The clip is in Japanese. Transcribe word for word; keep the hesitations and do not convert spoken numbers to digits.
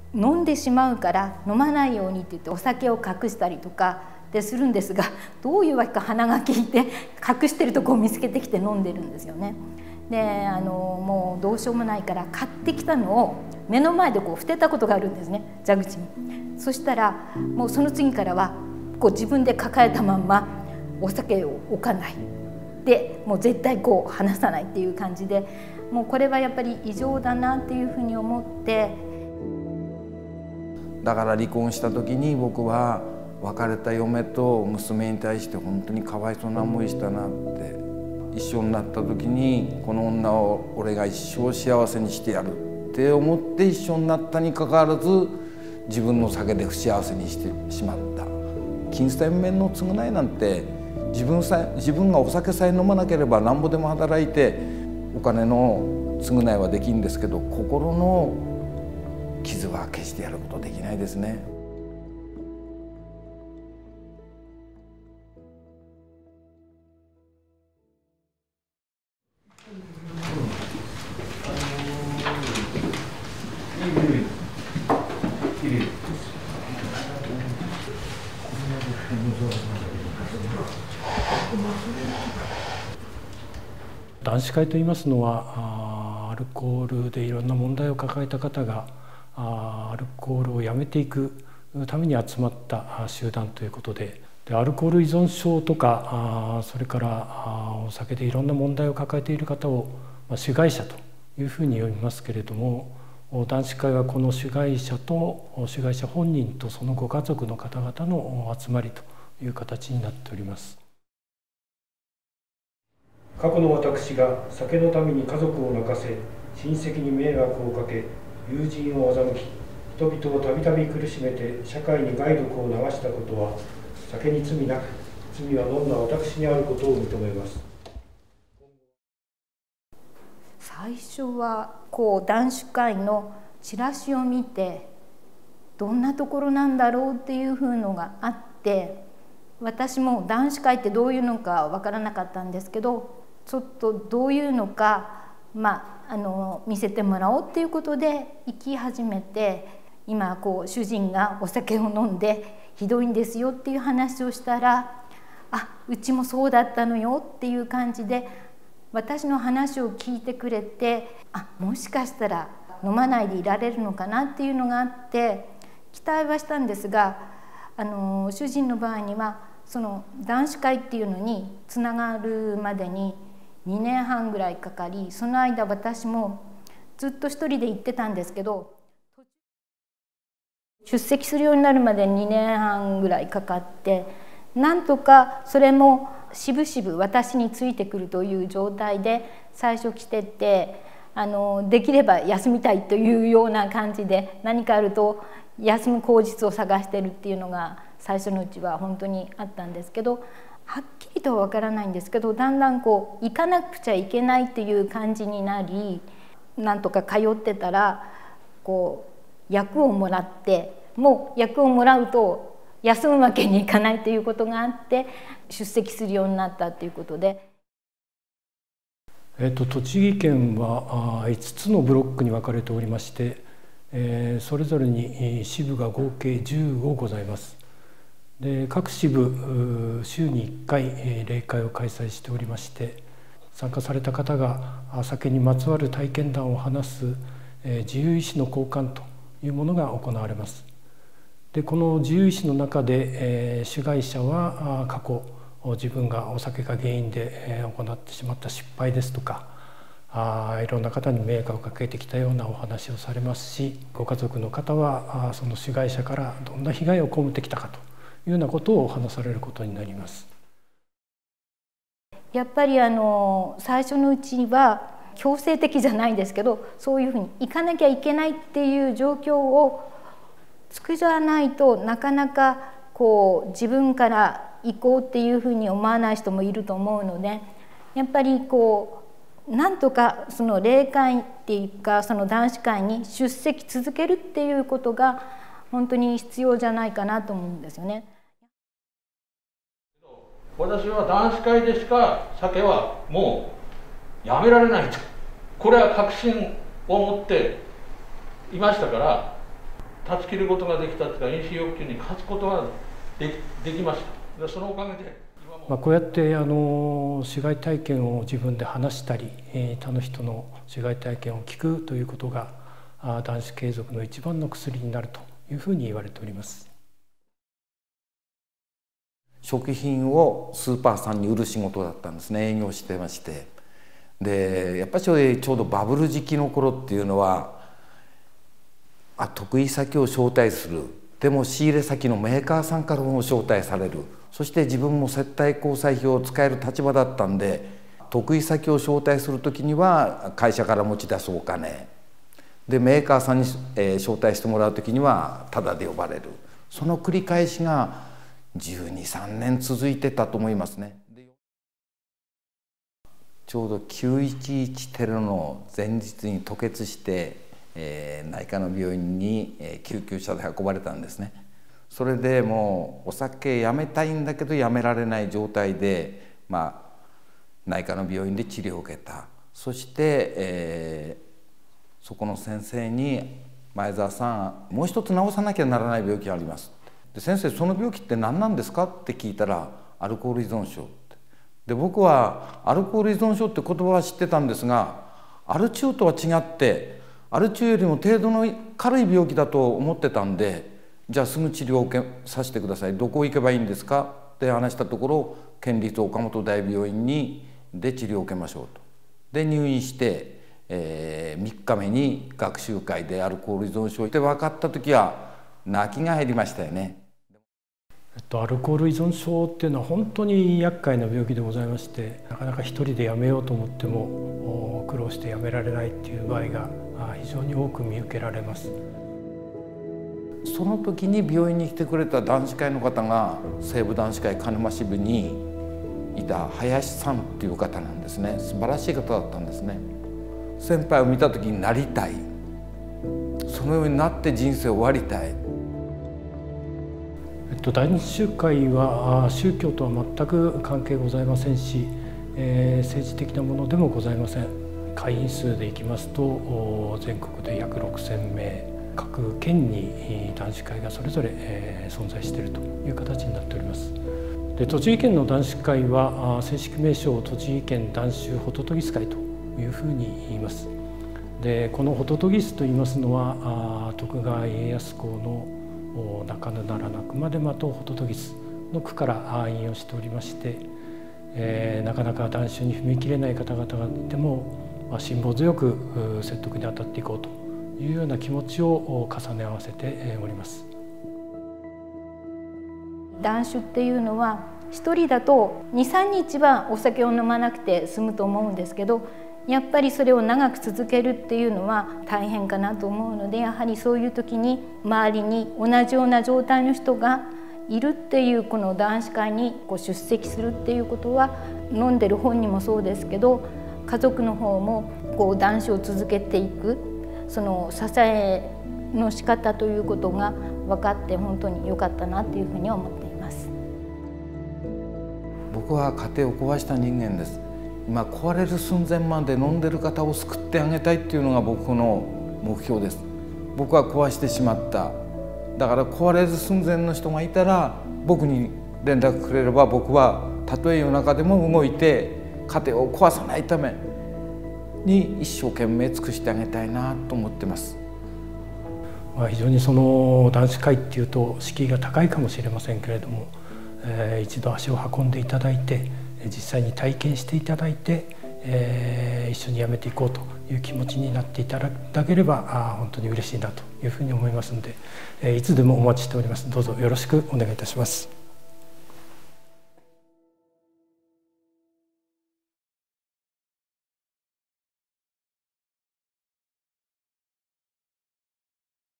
飲んでしまうから飲まないようにって言ってお酒を隠したりとかでするんですが、どういうわけか鼻が利いて隠してるとこを見つけてきて飲んでるんですよね。であのもうどうしようもないから買ってきたのを目の前でこう捨てたことがあるんですね、蛇口に。そしたらもうその次からはこう自分で抱えたまんまお酒を置かないで、もう絶対こう離さないっていう感じで、もうこれはやっぱり異常だなっていうふうに思って。 だから離婚した時に僕は別れた嫁と娘に対して本当にかわいそうな思いしたなって。一緒になった時にこの女を俺が一生幸せにしてやるって思って一緒になったにかかわらず、自分の酒で不幸せにしてしまった。金銭面の償いなんて自分さえ自分がお酒さえ飲まなければなんぼでも働いてお金の償いはできるんですけど、心の傷は決してやることできないですね。 男子会といいますのは、アルコールでいろんな問題を抱えた方がアルコールをやめていくために集まった集団ということで、でアルコール依存症とかそれからお酒でいろんな問題を抱えている方を主害者というふうに呼びますけれども、男子会はこの主害者と主害者本人とそのご家族の方々の集まりという形になっております。過去の私が酒のために家族を泣かせ、親戚に迷惑をかけ、友人を欺き、人々をたびたび苦しめて社会に害毒を流したことは酒に罪なく、罪は飲んだ私にあることを認めます。 最初はこう男子会のチラシを見て、どんなところなんだろうっていうふうのがあって、私も男子会ってどういうのかわからなかったんですけど、ちょっとどういうのか、まあ、あの見せてもらおうっていうことで行き始めて、今こう主人がお酒を飲んでひどいんですよっていう話をしたら、あ、うちもそうだったのよっていう感じで私の話を聞いてくれて、あ、もしかしたら飲まないでいられるのかなっていうのがあって期待はしたんですが、あの主人の場合にはその男子会っていうのにつながるまでににねんはんぐらいかかり、その間私もずっと一人で行ってたんですけど、出席するようになるまでにねんはんぐらいかかって、なんとかそれもしぶしぶ私についてくるという状態で最初来てて、あのできれば休みたいというような感じで、何かあると休む口実を探してるっていうのが最初のうちは本当にあったんですけど、はっきりとは分からないんですけど、だんだんこう行かなくちゃいけないっていう感じになり、なんとか通ってたらこう役をもらって、もう役をもらうと休むわけにいかないということがあって出席するようになったということで。 えっと、栃木県はいつつのブロックに分かれておりまして、えー、それぞれに支部が合計じゅうごございます。で各支部週にいっかい例会を開催しておりまして、参加された方が酒にまつわる体験談を話す自由意志の交換というものが行われます。でこの自由意志の中で、えー、主害者は過去自分がお酒が原因で行ってしまった失敗ですとか、あいろんな方に迷惑をかけてきたようなお話をされますし、ご家族の方はその主害者からどんな被害を被ってきたかというようなことを話されることになります。 やっぱりあの最初のうちは強制的じゃないですけど、そういうふうに行かなきゃいけないっていう状況を作らないと、なかなかこう自分から行こうっていうふうに思わない人もいると思うので、やっぱりこうなんとかその例会っていうかその男子会に出席続けるっていうことが本当に必要じゃないかなと思うんですよね。 私は男子会でしか酒はもうやめられないと、これは確信を持っていましたから、 断ち切ることができたというか、飲酒欲求に勝つことがで き, できました。そのおかげで今も、 まあ、こうやってあの死骸体験を自分で話したり、えー、他の人の死骸体験を聞くということが断酒継続の一番の薬になるというふうに言われております。 食品をスーパーさんに売る仕事だったんですね。営業してまして、でやっぱりちょうどバブル時期の頃っていうのは、あ得意先を招待する、でも仕入れ先のメーカーさんからも招待される、そして自分も接待交際費を使える立場だったんで、得意先を招待する時には会社から持ち出すお金で、メーカーさんに、えー、招待してもらう時にはタダで呼ばれる、その繰り返しがじゅうに、さんねん続いてたと思いますね。ちょうどきゅういちいちテロの前日に吐血して、えー、内科の病院に、えー、救急車で運ばれたんですね。それでもうお酒やめたいんだけどやめられない状態で、まあ、内科の病院で治療を受けた。そして、えー、そこの先生に「前澤さん、もう一つ治さなきゃならない病気があります」で、先生その病気って何なんですかって聞いたら、アルコール依存症って。で僕はアルコール依存症って言葉は知ってたんですが、アル中とは違ってアル中よりも程度の軽い病気だと思ってたんで、じゃあすぐ治療を受けさせてください、どこ行けばいいんですかって話したところ、県立岡本大病院にで治療を受けましょうと。で入院して、えー、みっかめに学習会でアルコール依存症って分かった時は泣きが入りましたよね。 えっと、アルコール依存症っていうのは本当に厄介な病気でございまして、なかなか一人でやめようと思っても苦労してやめられないっていう場合が非常に多く見受けられます。 その時に病院に来てくれた男子会の方が西武男子会鹿沼支部にいた林さんっていう方なんですね。素晴らしい方だったんですね。先輩を見た時になりたい、そのようになって人生を終わりたい。 えっと、男子会は宗教とは全く関係ございませんし、えー、政治的なものでもございません。会員数でいきますと全国で約ろくせんめい、各県に男子会がそれぞれ、えー、存在しているという形になっております。で栃木県の男子会は正式名称栃木県男子ホトトギス会というふうに言います。でこのホトトギスと言いますのは徳川家康公の泣かぬなら泣くまで待とうホトトギスの句から引用しておりまして、えー、なかなか断酒に踏み切れない方々がいても、まあ、辛抱強く説得に当たっていこうというような気持ちを重ね合わせております。 断酒っていうのは一人だとに、さんにちはお酒を飲まなくて済むと思うんですけど、やっぱりそれを長く続けるっていうのは大変かなと思うので、やはりそういう時に周りに同じような状態の人がいるっていうこの男子会にこう出席するっていうことは、飲んでる本人もそうですけど、家族の方もこう断酒を続けていく、その支えの仕方ということが分かって本当に良かったなっていうふうに思っています。 僕は家庭を壊した人間です。今壊れる寸前まで飲んでる方を救ってあげたいっていうのが僕の目標です。僕は壊してしまった。だから壊れる寸前の人がいたら僕に連絡くれれば、僕はたとえ夜中でも動いて家庭を壊さないために一生懸命尽くしてあげたいなと思ってます。 非常にその男子会っていうと敷居が高いかもしれませんけれども、えー、一度足を運んでいただいて実際に体験していただいて、えー、一緒にやめていこうという気持ちになっていただければあ本当に嬉しいなというふうに思いますので、えー、いつでもお待ちしております。どうぞよろしくお願いいたします。